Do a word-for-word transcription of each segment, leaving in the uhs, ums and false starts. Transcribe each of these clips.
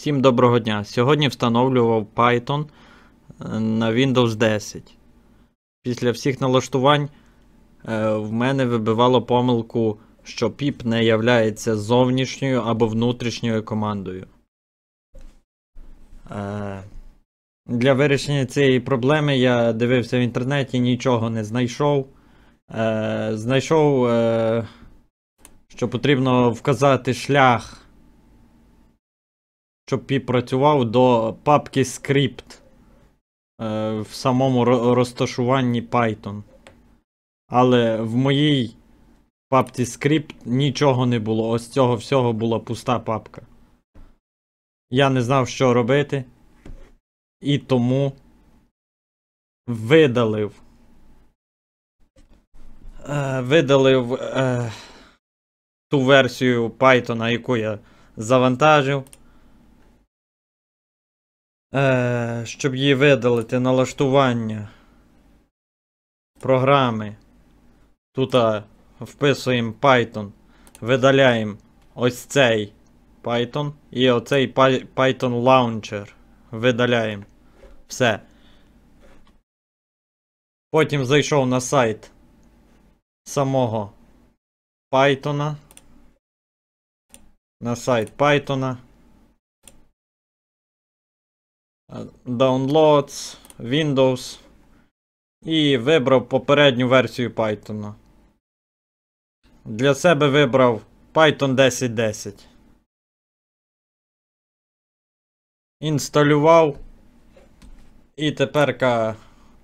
Всім доброго дня. Сьогодні встановлював Python на Windows десять. Після всіх налаштувань е, в мене вибивало помилку, що pip не являється зовнішньою або внутрішньою командою. Е, для вирішення цієї проблеми я дивився в інтернеті, нічого не знайшов. Е, знайшов, е, що потрібно вказати шлях, щоб pip працював до папки скрипт е, в самому розташуванні Python. Але в моїй папці скрипт нічого не було. Ось цього всього була пуста папка. Я не знав, що робити. І тому видалив. Е, видалив е, ту версію Python, яку я завантажив. Е, щоб її видалити, налаштування програми. Тут а, вписуємо Python, видаляємо ось цей Python і оцей Python Launcher. Видаляємо. Все. Потім зайшов на сайт самого Python. На сайт Python. Downloads, Windows. І вибрав попередню версію Python. Для себе вибрав Python десять десять. Інсталював. І тепер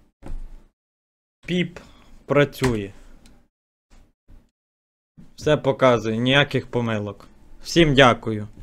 pip працює. Все показує, ніяких помилок. Всім дякую.